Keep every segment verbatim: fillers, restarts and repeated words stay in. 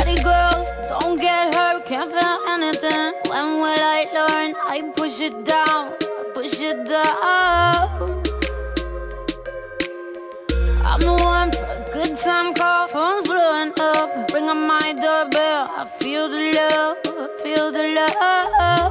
Party girls, don't get hurt, can't feel anything. When will I learn? I push it down, push it down. I'm the one for a good time call, phone's blowing up. Ring on my doorbell, I feel the love, I feel the love.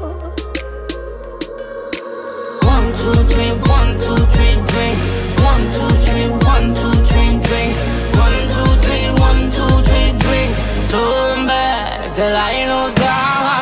One, two, three, one, two, three, drink. One, two, three, one, two, three, drink. One, two, three, one, two, three, drink. Turn back till I lose God.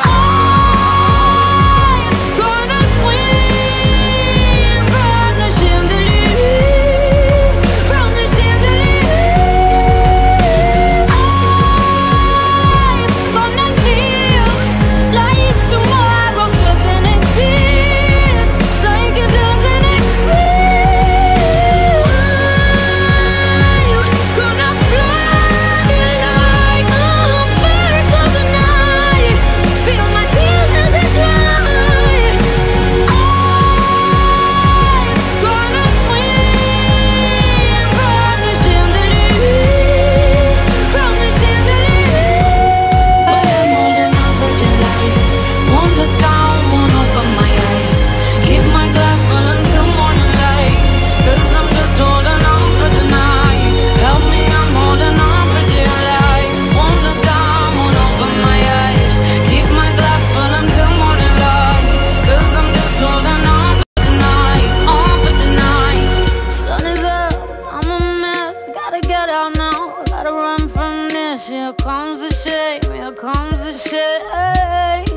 Here comes the shame, here comes the shame.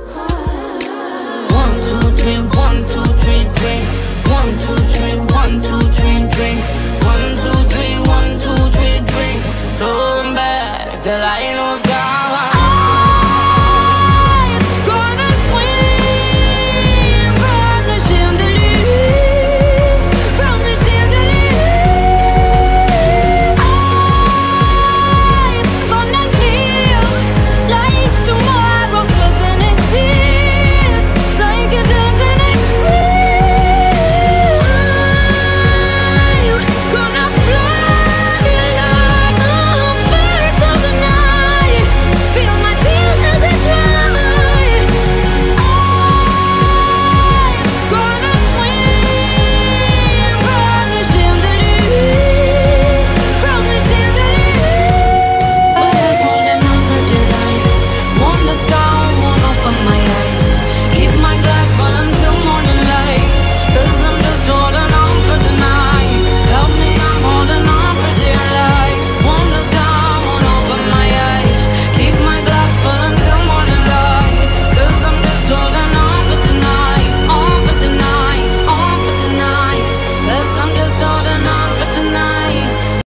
One, two, three, one, two, three, drink. One, two, three, one, two.